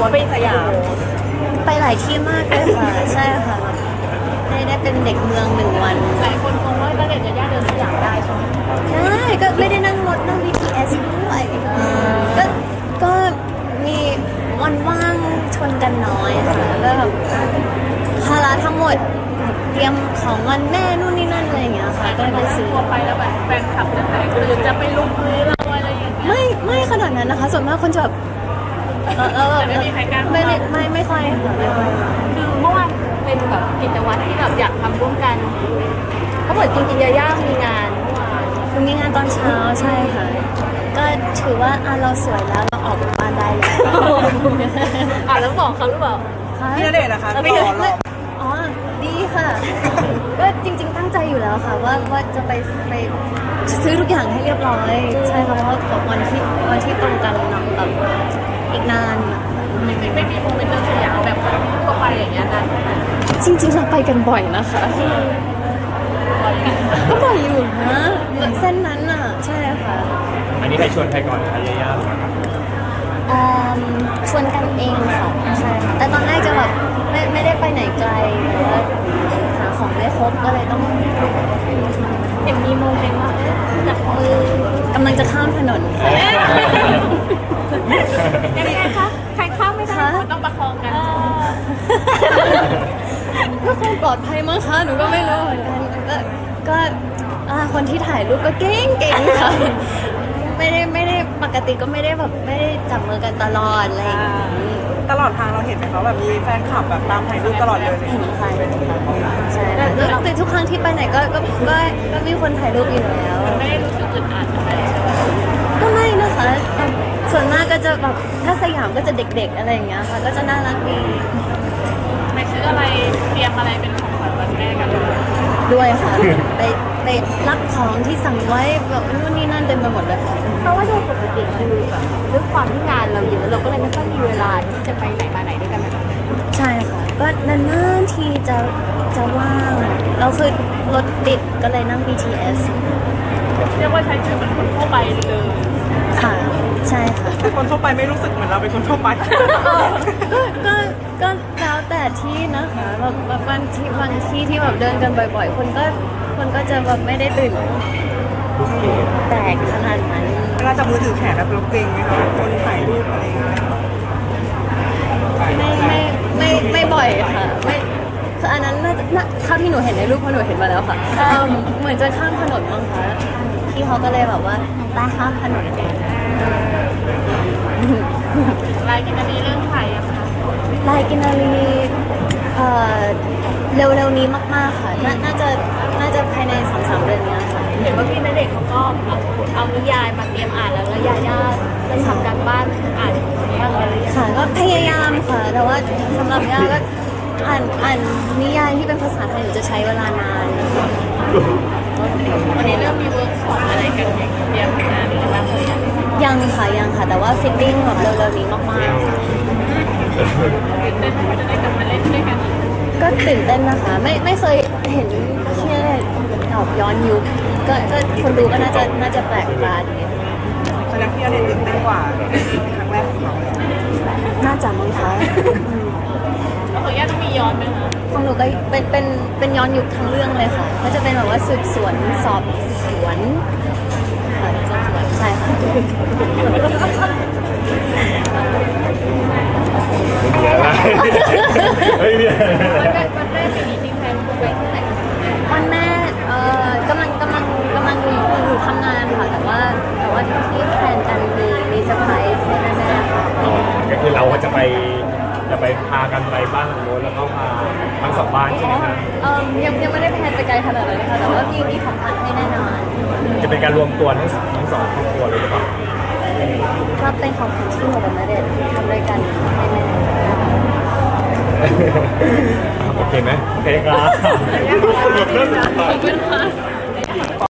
ว่าไปสยามไปหลายที่มากเลยค่ะใช่ค่ะได้เป็นเด็กเมือง1 วันหลายคนมองว่าณเดชน์ยาย่าเดินสยามได้ใช่ไหมได้ก็ไม่ได้นั่งรถนั่ง BTS ด้วยก็มีวันว่างชนกันน้อยค่ะก็แบบภาระทั้งหมดเตรียมของวันแม่นู่นนี่นั่นอะไรอย่างเงี้ยค่ะก็เลยไปซื้อไปแล้วแบบแฟนคลับจะแตกตื่นจะไปลุกพื้นเราอะไรอย่างเงี้ยไม่ขนาดนั้นนะคะส่วนมากคนจะแบบไม่มีใครกล้าไม่ค่อยค่ะคือเมื่อวานเป็นแบบกิจวัตรที่แบบอยากทำร่วมกันเขาเหมือนจริงๆยาย่ามีงานมีงานตอนเช้าใช่ค่ะก็ถือว่าเราสวยแล้วเราออกจากบ้านได้แล้วแล้วบอกเขาหรือเปล่าพี่ณเดชน์นะคะอ๋อดีค่ะก็จริงๆตั้งใจอยู่แล้วค่ะว่าจะไปซื้อทุกอย่างให้เรียบร้อยใช่ค่ะเพราะว่าวันที่ตรงกันเนาะแบบอีกนานไม่มีโมเมนต์เดินสยามแบบทั่วไปอย่างเงี้ยนะจริงๆเราไปกันบ่อยนะคะก็บ่อยอยู่นะเส้นนั้นอ่ะใช่ค่ะอันนี้ใครชวนใครก่อนคะยาย่าชวนกันเองค่ะใช่แต่ตอนแรกจะแบบไม่ได้ไปไหนไกลแต่ว่าหาของไม่ครบก็เลยต้องเห็นมีโมเมนต์ว่าจับมือกำลังจะข้ามถนนยังไงคะใครข้ามไม่ได้ต้องประคองกันก็คงปลอดภัยมั้งคะหนูก็ไม่รู้เหมือนกันก็คนที่ถ่ายรูปก็เก่งค่ะไม่ได้ปกติก็ไม่ได้แบบไม่ได้จับมือกันตลอดอะไรตลอดทางเราเห็นไหมคะแบบมีแฟนคลับแบบตามถ่ายรูปตลอดเลยเห็นค่ะใช่แต่ทุกครั้งที่ไปไหนก็มีคนถ่ายรูปอยู่แล้วไม่ได้รู้สึกอึดอัดอะไรก็ไม่นะคะส่วนมากก็จะแบบถ้าสยามก็จะเด็กๆอะไรอย่างเงี้ยค่ะก็จะน่ารักดีไปซื้ออะไรเตรียมอะไรเป็นของขวัญวันแม่กันด้วยค่ะไปรับของที่สั่งไว้แบบนู่นนี่นั่นเต็มไปหมดเลยเพราะว่าโดยปกติคือแบบด้วยความที่งานเราเยอะเราก็เลยไม่ค่อยมีเวลาที่จะไปไหนมาไหนด้วยกันแบบใช่ค่ะก็นานๆทีจะว่างเราคือรถติดก็เลยนั่ง BTS เรียกว่าใช้ชีวิตเหมือนคนทั่วไปเลยค่ะใช่ค่ะคนทั่วไปไม่รู้สึกเหมือนเราเป็นคนทั่วไปก็แล้วแต่ที่นะคะแบบบางที่ที่แบบเดินกันบ่อยๆคนก็จะแบบไม่ได้ตื่นแตกขนาดนั้นเวลาจับมือถือแขนแบบเราเกรงไหมคะคนถ่ายรูปอะไรอย่างเงี้ยไม่บ่อยค่ะไม่คืออันนั้นน่าเท่าที่หนูเห็นในรูปเพราะหนูเห็นมาแล้วค่ะเหมือนจะข้ามถนนมั้งคะพี่เขาก็เลยแบบว่าไปข้ามถนนกันรายกินนารีเรื่องถ่ายยังคะรายกินนารีเร็วๆนี้มากๆค่ะน่าจะภายใน 2-3 เดือนนี้ค่ะเห็นว่าพี่ณเดชน์เขาก็เอานิยายมาเตรียมอ่านแล้วยาย่าจะทำการบ้านอ่านบ้างอะไรอย่างเงี้ยค่ะก็พยายามค่ะแต่ว่าสำหรับย่าก็อ่านนิยายที่เป็นภาษาไทยหนูจะใช้เวลานานวันนี้เริ่มมีเวิร์กช็อปอะไรกันอย่างเตรียมงานอะไรบ้างเลยยังค่ะแต่ว่าฟิตติ้งแบบเร็วๆนี้มากๆตื่นเต้นที่จะได้กลับมาเล่นด้วยกันก็ตื่นเต้นนะคะไม่เคยเห็นที่ตอบย้อนยุคก็คนดูก็น่าจะแปลกตาดีแสดงที่เราเตื่นเต้นกว่าครั้งแรกของเราน่าจะมั้งคะแล้วของย่าต้องมีย้อนไหมคะของหนูก็เป็นย้อนยุคทั้งเรื่องเลยค่ะก็จะเป็นแบบว่าสืบสวนสอบสวนใช่ค่ะวันแม่ปีนี้จริงแฟนคุณไปที่ไหนวันแม่กำลังอยู่ทำงานค่ะแต่ว่าที่แทนกันมีเซอร์ไพรส์ให้แม่ค่ะก็คือเราจะไปพากันไปบ้านหลังโน้นแล้วก็พาทั้งสองบ้านใช่ไหมครับยังไม่ได้แพลนไปไกลขนาดนั้นนะคะแต่ว่ามีของขวัญให้แน่นอนจะเป็นการรวมตัวทั้งสองครอบครัวเลยหรือเปล่าก็เป็นของขวัญที่หนูกับณเดชน์ทำด้วยกันให้แม่โอเคไหมโอเคครับขอบคุณค่ะ